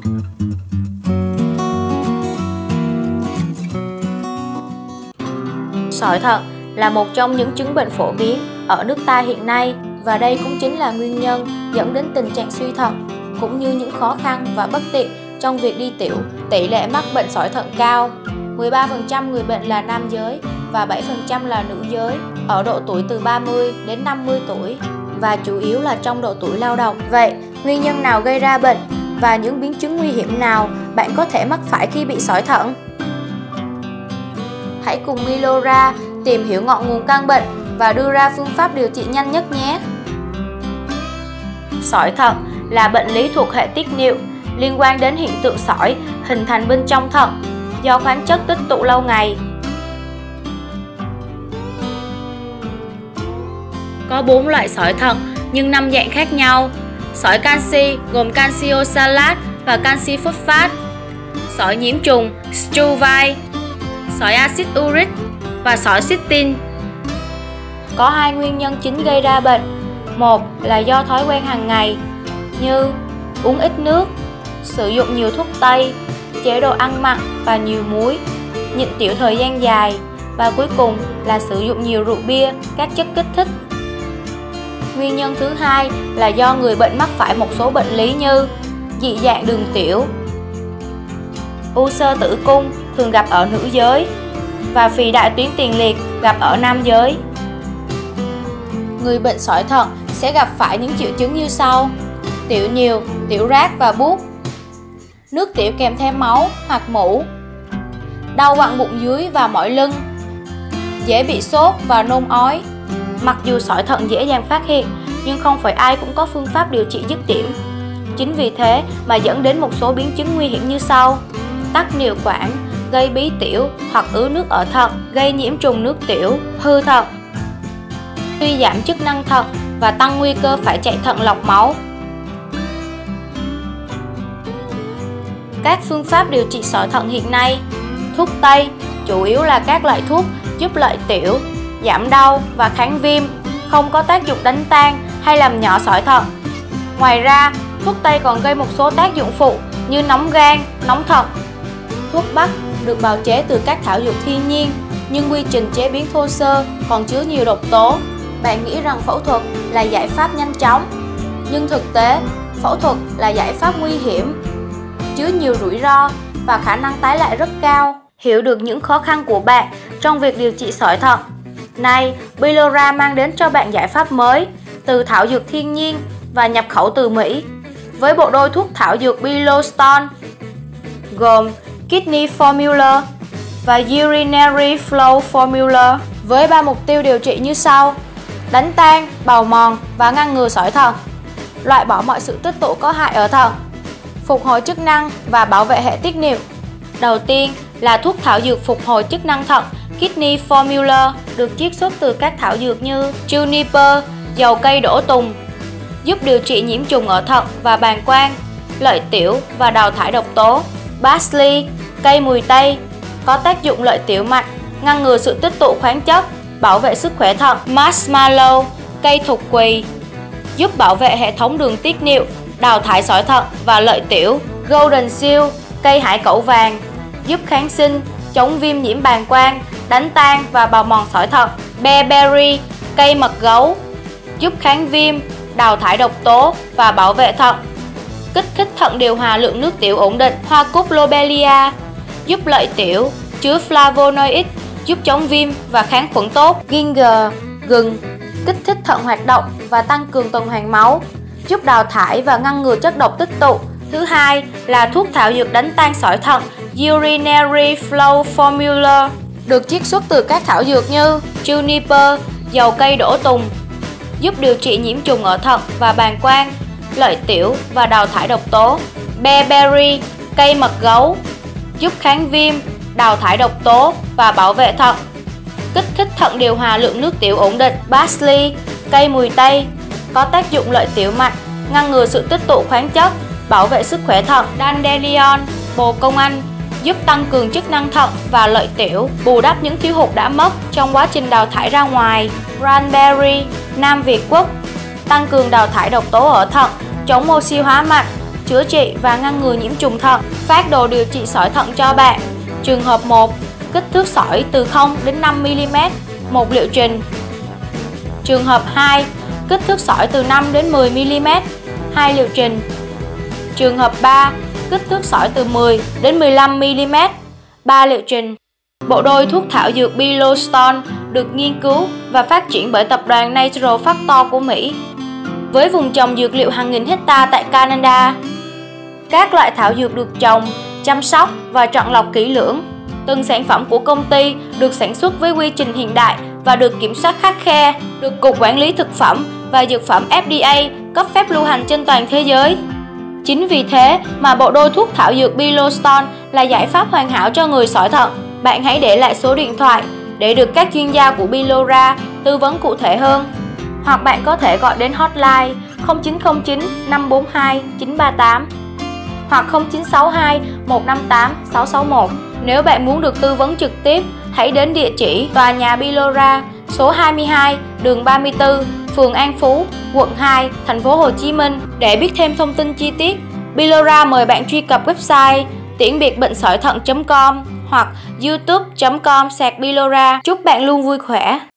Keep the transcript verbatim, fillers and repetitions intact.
Sỏi thận là một trong những chứng bệnh phổ biến ở nước ta hiện nay và đây cũng chính là nguyên nhân dẫn đến tình trạng suy thận cũng như những khó khăn và bất tiện trong việc đi tiểu. Tỷ lệ mắc bệnh sỏi thận cao, mười ba phần trăm người bệnh là nam giới và bảy phần trăm là nữ giới ở độ tuổi từ ba mươi đến năm mươi tuổi và chủ yếu là trong độ tuổi lao động. Vậy, nguyên nhân nào gây ra bệnh và những biến chứng nguy hiểm nào bạn có thể mắc phải khi bị sỏi thận? Hãy cùng Bilora tìm hiểu ngọn nguồn căn bệnh và đưa ra phương pháp điều trị nhanh nhất nhé. Sỏi thận là bệnh lý thuộc hệ tiết niệu, liên quan đến hiện tượng sỏi hình thành bên trong thận do khoáng chất tích tụ lâu ngày. Có bốn loại sỏi thận nhưng năm dạng khác nhau. Sỏi canxi gồm canxi oxalat và canxi phosphate, sỏi nhiễm trùng Struvite, sỏi axit uric và sỏi cysteine. Có hai nguyên nhân chính gây ra bệnh. Một là do thói quen hàng ngày như uống ít nước, sử dụng nhiều thuốc tây, chế độ ăn mặn và nhiều muối, nhịn tiểu thời gian dài và cuối cùng là sử dụng nhiều rượu bia, các chất kích thích. Nguyên nhân thứ hai là do người bệnh mắc phải một số bệnh lý như dị dạng đường tiểu, u xơ tử cung thường gặp ở nữ giới và phì đại tuyến tiền liệt gặp ở nam giới. Người bệnh sỏi thận sẽ gặp phải những triệu chứng như sau: tiểu nhiều, tiểu rác và buốt, nước tiểu kèm theo máu hoặc mủ, đau quặn bụng dưới và mỏi lưng, dễ bị sốt và nôn ói. Mặc dù sỏi thận dễ dàng phát hiện nhưng không phải ai cũng có phương pháp điều trị dứt điểm. Chính vì thế mà dẫn đến một số biến chứng nguy hiểm như sau: tắc niệu quản, gây bí tiểu hoặc ứ nước ở thận, gây nhiễm trùng nước tiểu, hư thận, suy giảm chức năng thận và tăng nguy cơ phải chạy thận lọc máu. Các phương pháp điều trị sỏi thận hiện nay: thuốc tây, chủ yếu là các loại thuốc giúp lợi tiểu, giảm đau và kháng viêm, không có tác dụng đánh tan hay làm nhỏ sỏi thận. Ngoài ra, thuốc tây còn gây một số tác dụng phụ như nóng gan, nóng thận. Thuốc bắc được bào chế từ các thảo dược thiên nhiên, nhưng quy trình chế biến thô sơ còn chứa nhiều độc tố. Bạn nghĩ rằng phẫu thuật là giải pháp nhanh chóng, nhưng thực tế, phẫu thuật là giải pháp nguy hiểm, chứa nhiều rủi ro và khả năng tái lại rất cao. Hiểu được những khó khăn của bạn trong việc điều trị sỏi thận, nay Bilora mang đến cho bạn giải pháp mới từ thảo dược thiên nhiên và nhập khẩu từ Mỹ với bộ đôi thuốc thảo dược Bilostone gồm Kidney Formula và Urinary Flow Formula với ba mục tiêu điều trị như sau: đánh tan, bào mòn và ngăn ngừa sỏi thận, loại bỏ mọi sự tích tụ có hại ở thận, phục hồi chức năng và bảo vệ hệ tiết niệu. Đầu tiên là thuốc thảo dược phục hồi chức năng thận Kidney Formula được chiết xuất từ các thảo dược như juniper, dầu cây đỗ tùng, giúp điều trị nhiễm trùng ở thận và bàng quang, lợi tiểu và đào thải độc tố. Parsley, cây mùi tây, có tác dụng lợi tiểu mạnh, ngăn ngừa sự tích tụ khoáng chất, bảo vệ sức khỏe thận. Marshmallow, cây thục quỳ, giúp bảo vệ hệ thống đường tiết niệu, đào thải sỏi thận và lợi tiểu. Golden seal, cây hải cẩu vàng, giúp kháng sinh, chống viêm nhiễm bàng quang, đánh tan và bào mòn sỏi thận. Bearberry, cây mật gấu, giúp kháng viêm, đào thải độc tố và bảo vệ thận. Kích thích thận điều hòa lượng nước tiểu ổn định. Hoa cúc lobelia, giúp lợi tiểu, chứa flavonoid, giúp chống viêm và kháng khuẩn tốt. Ginger, gừng, kích thích thận hoạt động và tăng cường tuần hoàn máu, giúp đào thải và ngăn ngừa chất độc tích tụ. Thứ hai là thuốc thảo dược đánh tan sỏi thận Urinary Flow Formula, được chiết xuất từ các thảo dược như juniper, dầu cây đỗ tùng, giúp điều trị nhiễm trùng ở thận và bàng quang, lợi tiểu và đào thải độc tố. Bearberry, cây mật gấu, giúp kháng viêm, đào thải độc tố và bảo vệ thận. Kích thích thận điều hòa lượng nước tiểu ổn định. Parsley, cây mùi tây, có tác dụng lợi tiểu mạnh, ngăn ngừa sự tích tụ khoáng chất, bảo vệ sức khỏe thận. Dandelion, bồ công anh, giúp tăng cường chức năng thận và lợi tiểu, bù đắp những thiếu hụt đã mất trong quá trình đào thải ra ngoài. Cranberry, Nam Việt Quốc, tăng cường đào thải độc tố ở thận, chống oxy hóa mạnh, chữa trị và ngăn ngừa nhiễm trùng thận. Phác đồ điều trị sỏi thận cho bạn. Trường hợp một, kích thước sỏi từ không đến năm mi li mét, một liệu trình. Trường hợp hai, kích thước sỏi từ năm đến mười mi li mét, hai liệu trình. Trường hợp ba, kích thước sỏi từ mười đến mười lăm mi li mét, ba liệu trình. Bộ đôi thuốc thảo dược Bilostone được nghiên cứu và phát triển bởi tập đoàn Natural Factor của Mỹ, với vùng trồng dược liệu hàng nghìn hecta tại Canada. Các loại thảo dược được trồng, chăm sóc và chọn lọc kỹ lưỡng. Từng sản phẩm của công ty được sản xuất với quy trình hiện đại và được kiểm soát khắt khe, được Cục Quản lý Thực phẩm và Dược phẩm F D A cấp phép lưu hành trên toàn thế giới. Chính vì thế mà bộ đôi thuốc thảo dược Bilostone là giải pháp hoàn hảo cho người sỏi thận. Bạn hãy để lại số điện thoại để được các chuyên gia của Bilora tư vấn cụ thể hơn. Hoặc bạn có thể gọi đến hotline không chín không chín năm bốn hai chín ba tám hoặc không chín sáu hai một năm tám sáu sáu một. Nếu bạn muốn được tư vấn trực tiếp, hãy đến địa chỉ tòa nhà Bilora, số hai mươi hai, đường ba mươi tư, phường An Phú, quận hai, thành phố Hồ Chí Minh. Để biết thêm thông tin chi tiết, Bilora mời bạn truy cập website tiễn biệt bệnh sỏi thận chấm com hoặc youtube chấm com slash Bilora. Chúc bạn luôn vui khỏe.